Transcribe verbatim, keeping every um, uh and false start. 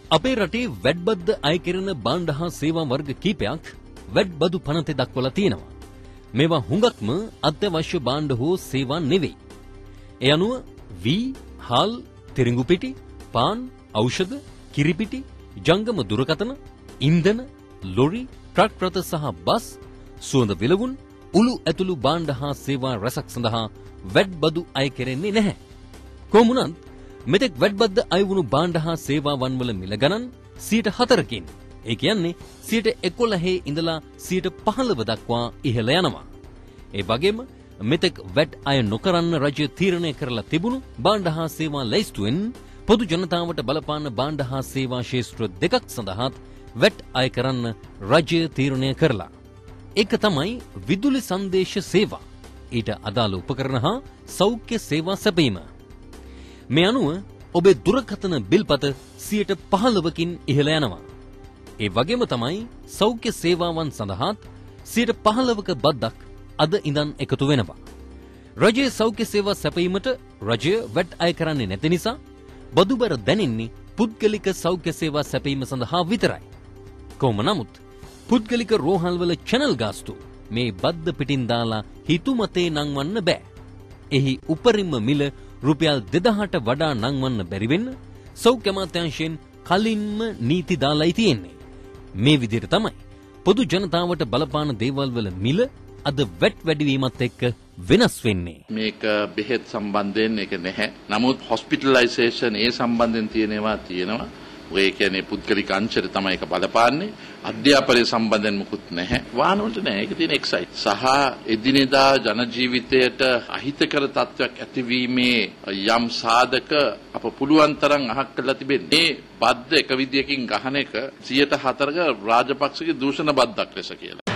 අපේ රටේ වැඩබද්ද අය කෙරෙන භාණ්ඩ හා සේවා වර්ග කීපයක් වැඩබදු පනතේ දක්වලා තියෙනවා. මේවා හුඟක්ම අත්‍යවශ්‍ය භාණ්ඩ හෝ සේවා නෙවෙයි. ඒ අනුව වී, හාල්, තිරිඟු පිටි, පාන්, ඖෂධ, කිරිපිටි, ජංගම දුරකථන, ඉන්ධන, ලොරි, ට්‍රක් රථ සහ බස්, සුවඳ විලවුන්, උළු ඇතුළු භාණ්ඩ හා සේවා රැසක් සඳහා වැඩබදු අය කෙරෙන්නේ නැහැ. කොහොම වුණත් මෙතෙක් වැඩබද්ද අය වුණු භාණ්ඩ හා සේවාවන් වල මිල ගණන් සියයට හතරකින්, ඒ කියන්නේ සියයට එකොළහ ඉඳලා සියයට පහළොව දක්වා ඉහළ යනවා. ඒ වගේම මෙතෙක් වැඩ අය නොකරන්න රජය තීරණය කරලා තිබුණු භාණ්ඩ හා සේවා ලැයිස්තුවෙන් පොදු ජනතාවට බලපාන භාණ්ඩ හා සේවා ක්ෂේත්‍ර දෙකක් සඳහාත් වැඩ අය කරන්න රජය තීරණය කරලා. ඒක තමයි විදුලි සංදේශ සේවා, ඊට අදාළ උපකරණ හා සෞඛ්‍ය සේවා සැපීම. මේ අනුව ඔබේ දුරකථන බිල්පත සියයට පහළොවකින් ඉහළ යනවා. ඒ වගේම තමයි සෞඛ්‍ය සේවාවන් සඳහාත් සියයට පහළොවක බද්දක් අද ඉඳන් එකතු වෙනවා. රජයේ සෞඛ්‍ය සේවා සැපීමට රජය වැඩ අය කරන්නේ නැති නිසා බදුබර දැනෙන්නේ පුද්ගලික සෞඛ්‍ය සේවා සැපීම සඳහා විතරයි. කොහොම නමුත් පුද්ගලික රෝහල්වල චැනල් ගාස්තු මේ බද්ද පිටින් දාලා හිතුමතේ නංවන්න බෑ. එහි උපරිම මිල රුපියල් දෙදහසට වඩා නංවන්න බැරි වෙන්න සෞඛ්‍ය අමාත්‍යාංශයෙන් කලින්ම නීති දාලායි තියෙන්නේ. මේ විදිහට තමයි පොදු ජනතාවට බලපාන දේවල් වල මිල අද වැට් වැඩිවීමත් එක්ක වෙනස් වෙන්නේ. මේක බෙහෙත් සම්බන්ධයෙන් ඒක නැහැ. නමුත් හොස්පිටලයිසේෂන් ඒ සම්බන්ධයෙන් තියෙනවා තියෙනවා. ඔය කියන්නේ පුද්ගලික අංශයට තමයි ඒක බලපාන්නේ. අධ්‍යාපනය සම්බන්ධයෙන් මුකුත් නැහැ. වාහන වලට නැහැ. ඒක තියෙන එක්සයිට්. සහ එදිනෙදා ජන ජීවිතයට අහිතකර තත්ත්වයක් ඇතිවීමේ යම් සාධක අප පුළුවන් තරම් අහක් කරලා තිබෙන්නේ. මේ බද්ද එක විදියකින් ගහන එක සියයට හතරක රාජපක්ෂගේ දූෂණ බද්දක් ලෙස කියලා.